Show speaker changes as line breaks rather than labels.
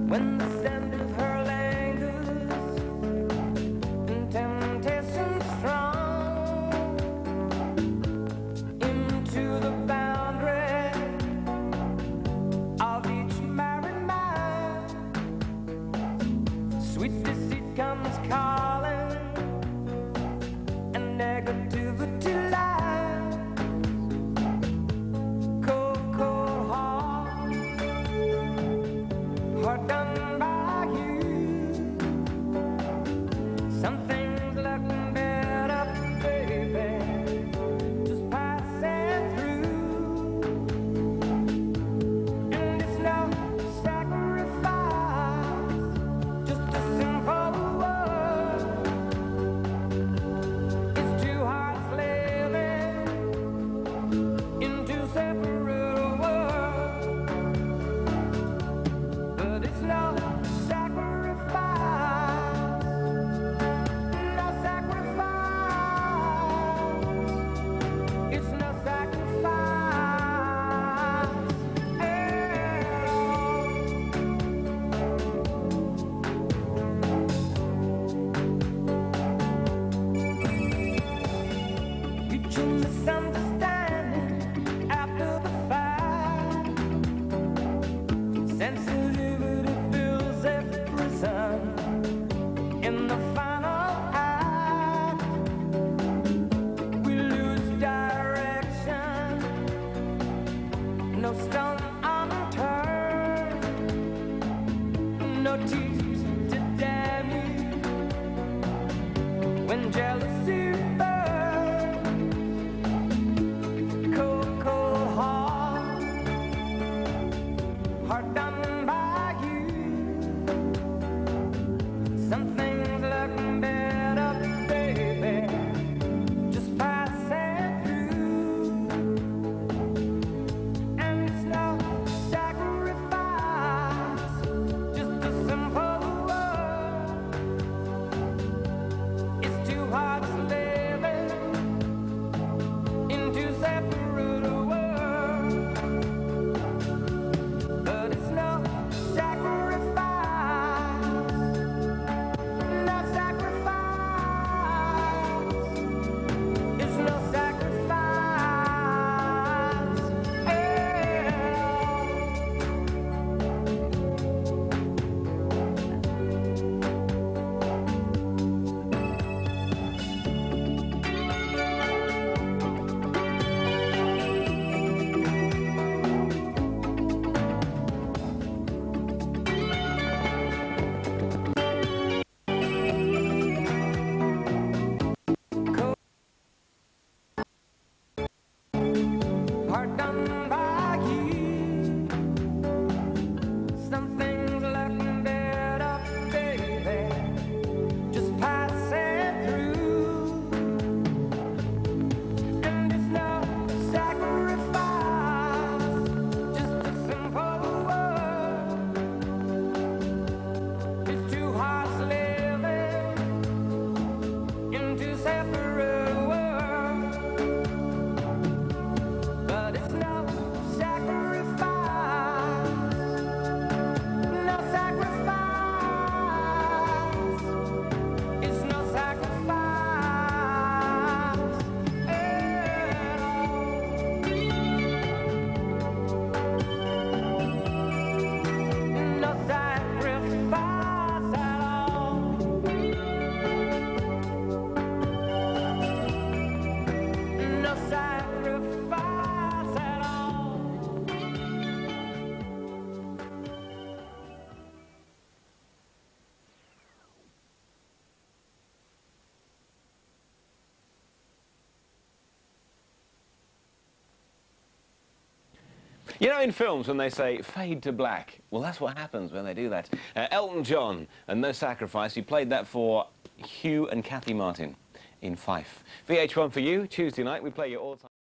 When the sound of her lingers and temptation strong into the boundary of each married mind, sweet deceit comes calling and negativity lies. Cold, cold heart done by you. Something's looking better, baby, just passing through. And it's no sacrifice, just a simple word. It's two hearts living in two separate worlds, but it's no sacrifice, no sacrifice. It's no sacrifice at all. Mutual misunderstanding after the fact. Sensitivity builds a prison in the final act. We lose direction, no stone unturned, no tears to damn you when jealousy burns. Cold, cold heart done by you. Something's looking better, baby, just passing through. And it's no sacrifice, just a simple word. It's two hearts living in two separate worlds, but it's no sacrifice, no sacrifice. It's no sacrifice at all. Heart done by you. Something's looking better, baby, just passing through. And it's no sacrifice, just a simple word. It's two hearts living in two separate worlds, but it's no sacrifice, no sacrifice. It's no sacrifice at all. No sacrifice at all. No sacrifice at all.
You know, in films, when they say fade to black, well, that's what happens when they do that. Elton John and No Sacrifice, he played that for Hugh and Kathy Martin in Fife. VH1 for you, Tuesday night, we play your all-time...